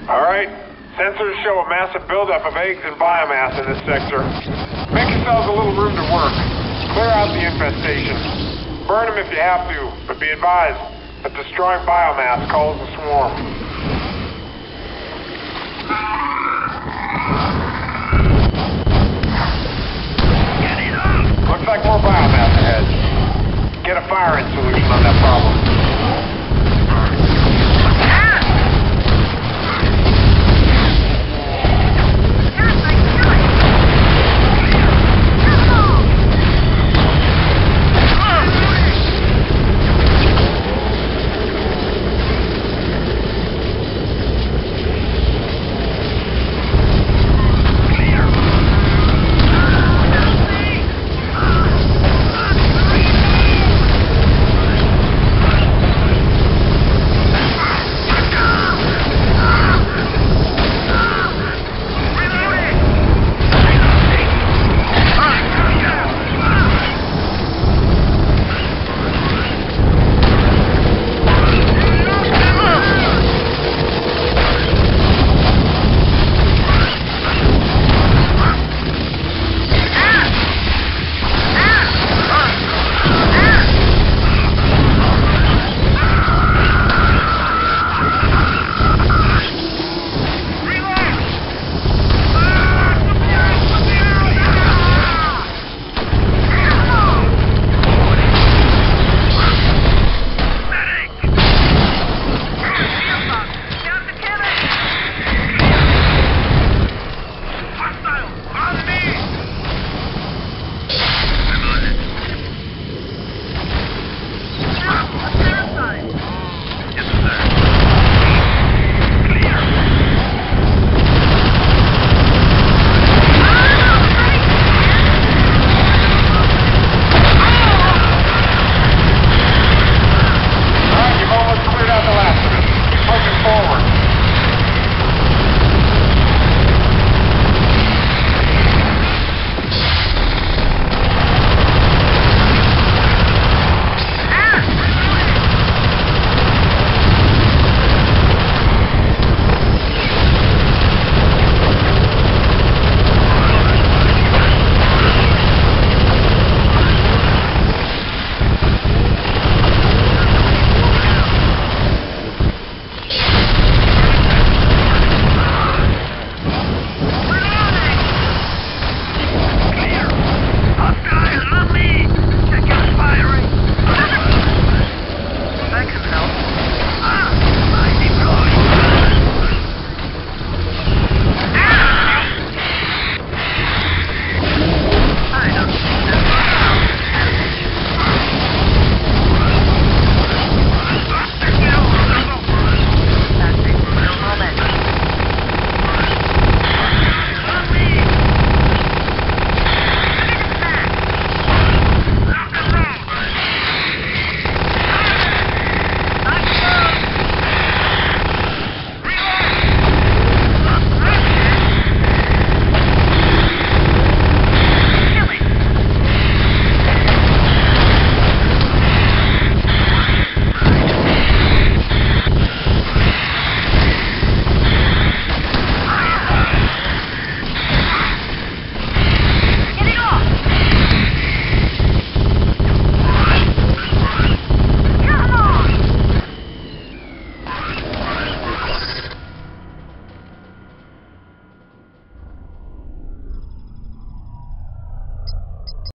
Alright, sensors show a massive buildup of eggs and biomass in this sector. Make yourselves a little room to work. Clear out the infestation. Burn them if you have to, but be advised that destroying biomass calls a swarm. Looks like more biomass ahead. Get a firing solution on that problem.